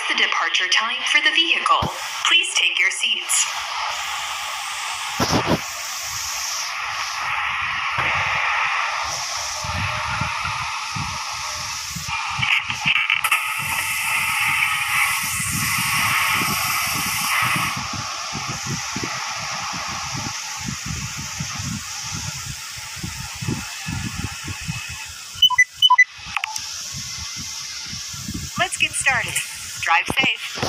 the departure time for the vehicle. Please take your seats. Let's get started. Drive safe.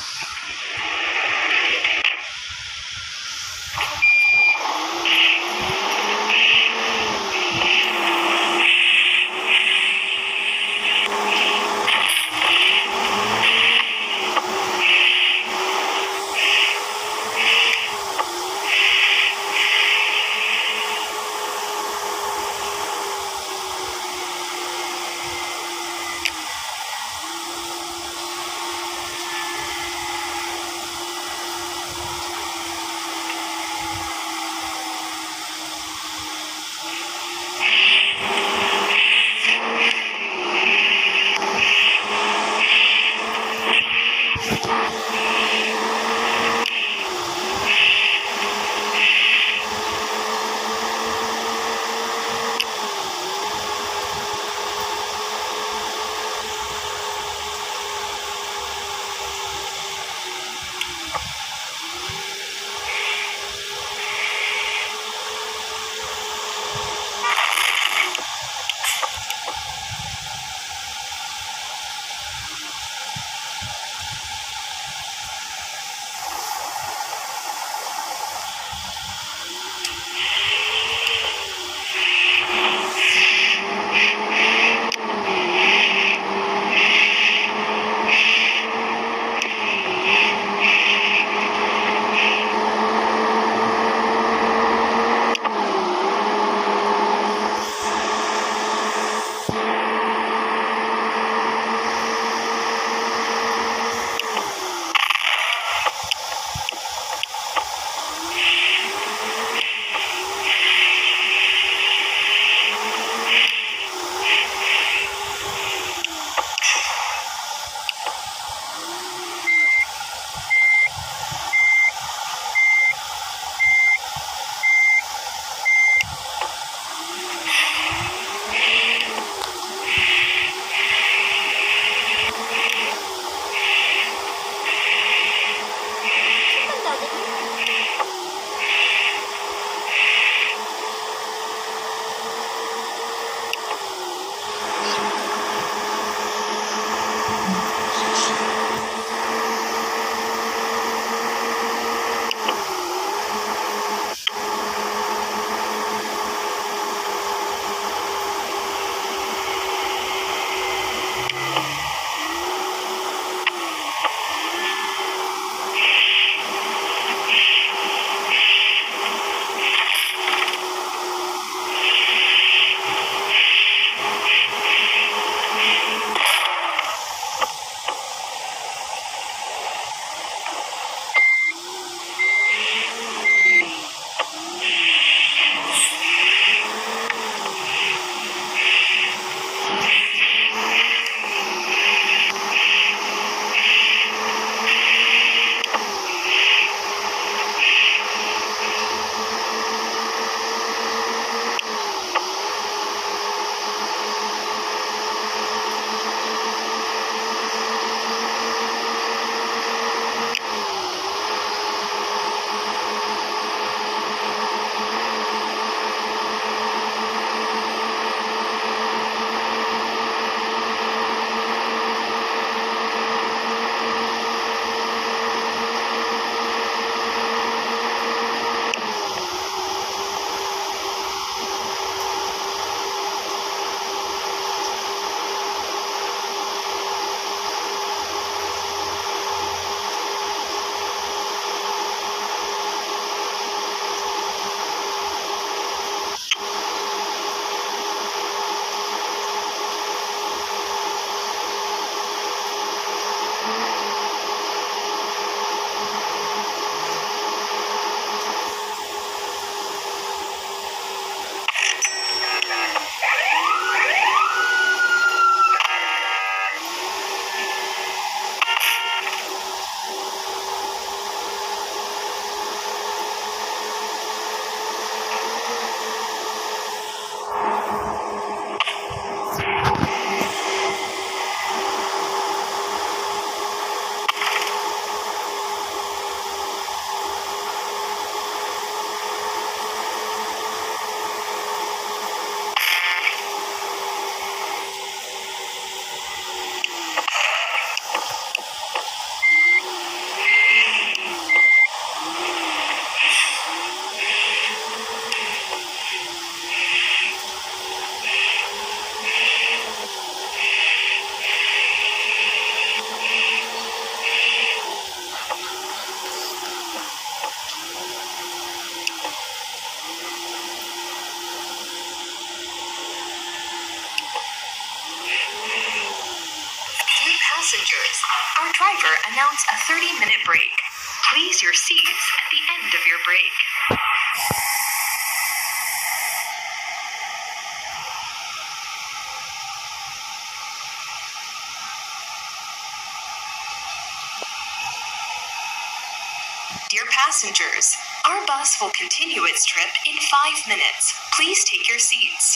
announce a 30-minute break. Please your seats at the end of your break. Dear passengers, our bus will continue its trip in 5 minutes. Please take your seats.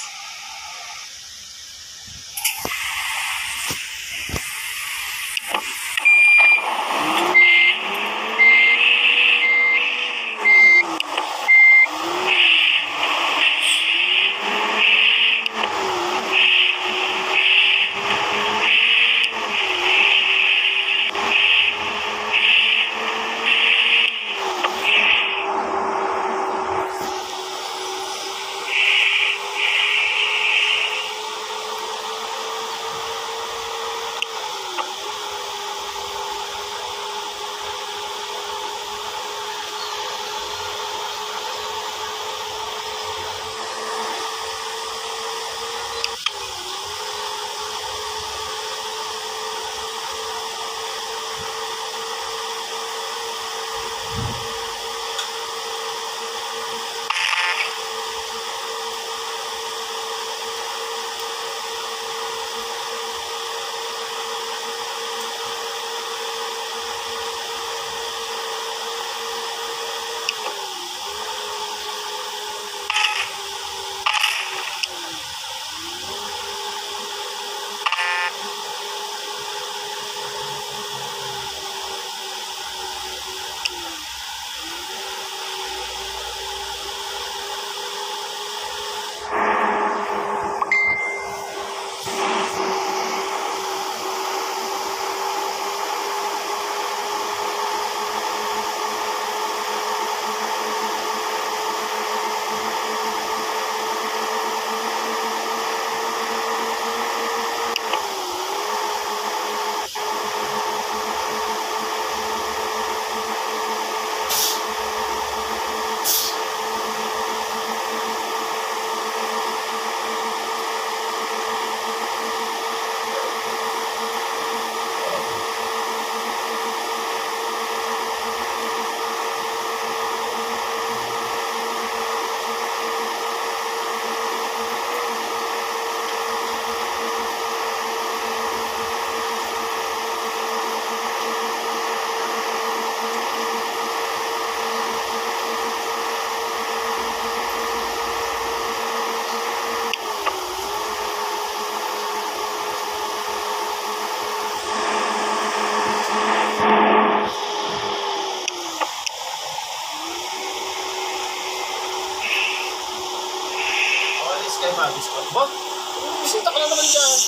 Kay Magis ko. Ba? Bisita ka na naman dyan.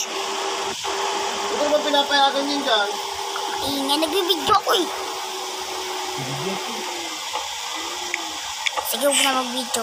Hindi naman pinapayagan yun dyan. Nga, nagbibidyo ako eh. Sige, huwag na magbidyo.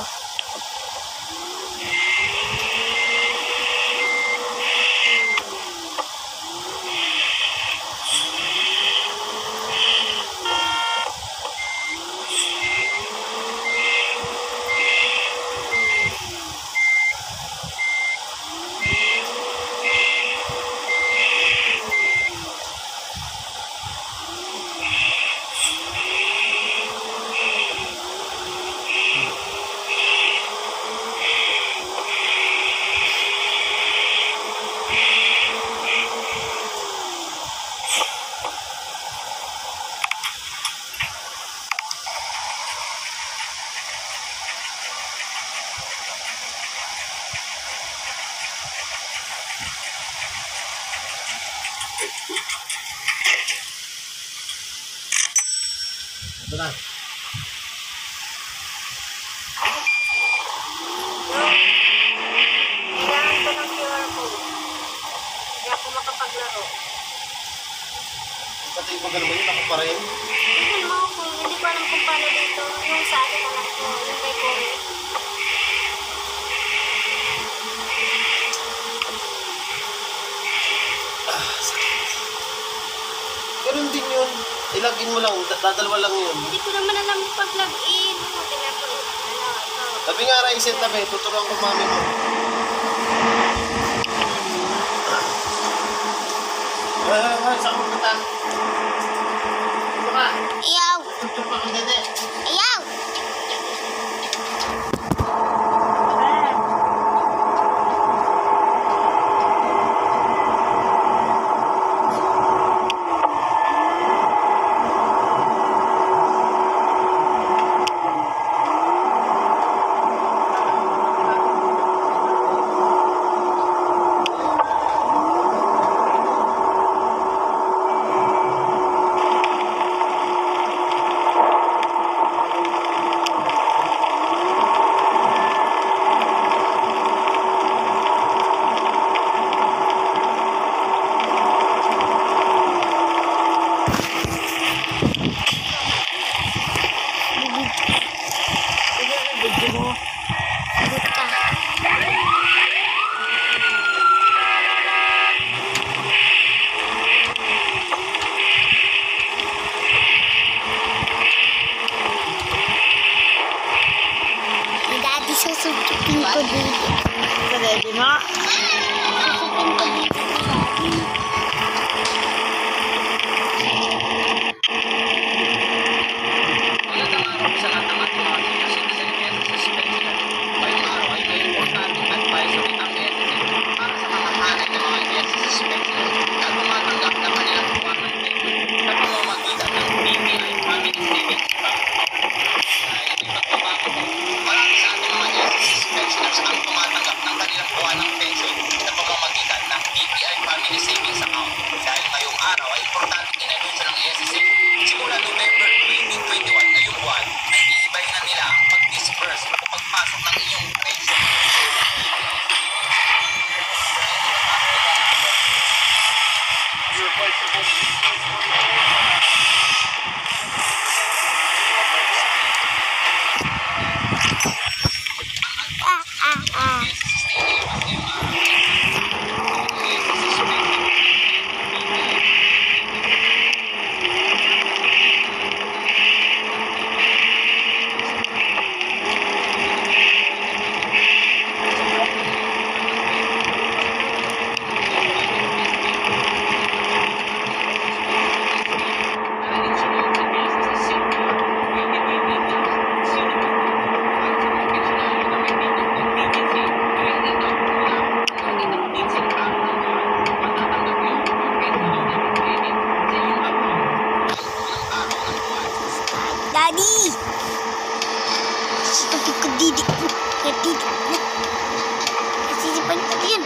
Ito na. Kailangan ko ng QR code. Hindi ako makapaglaro. Pati ko ganun ba yun? Ako pa rin. Hindi mo ako. Hindi ko alam kung paano dito. Yung sa akin na lang ko. Yung kay Corey. Ganun din yun. Ilagin mo lang. Dadalwa lang yun. Hindi ko naman alam pag-log-in. Tingnan ko. Ito. Sabi nga, Raisen, tabi. Tuturuan ko mami mo. Saan mo kata? ko dito. Ready na? Susukin ko dito sa akin. Magandang araw sa lahat ng ating mga senior citizen SSS pensioner. Ngayong araw ay may importanteng advisory ang SSS para sa mga hanay ng mga SSS pensioner na tumatanggap ng kanilang buwan ng pension sa pamamagitan ng BPI Family Savings Bank. Dahil ito'y pagbabago po, marami sa ating mga SSS pensioners ang tumatanggap ng kanilang buwan ng pension sa pamamagitan ng BPI Family Savings Account. Dahil ngayong araw ay importanteng inanunsyo ng SSS simula November 2021 ngayong buwan ay iibahin na nila ang pag-disperse o pagpasok ng iyong pension. Daddy! Situpin ko didi. Didi. Sisipan ko din.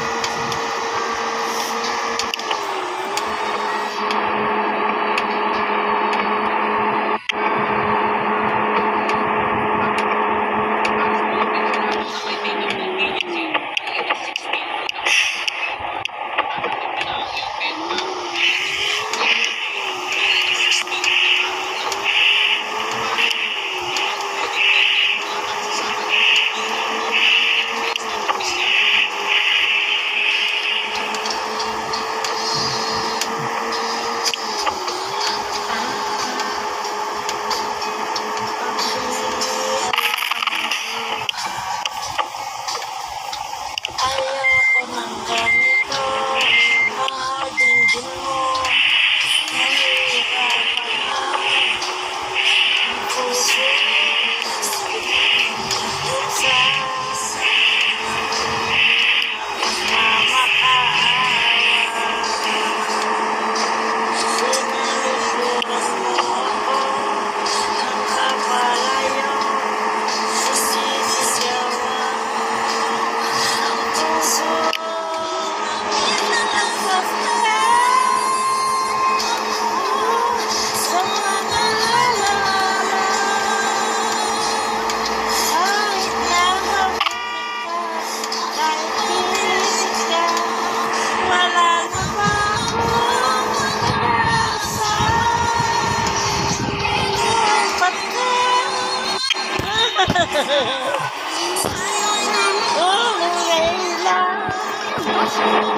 Ayoko ng ganito. Mahal din mo. Nahihirapan na. Ang puso. Sa pagmamakaawa. Sinalikuran mo ako ng kapalayo. Sisisiyawan ang puso. Sa mga halaman. Kahit nahapit ka, kahit pilit ka, wala na ba akong pag-asa? Lupat ka. Oh, ngayon lang.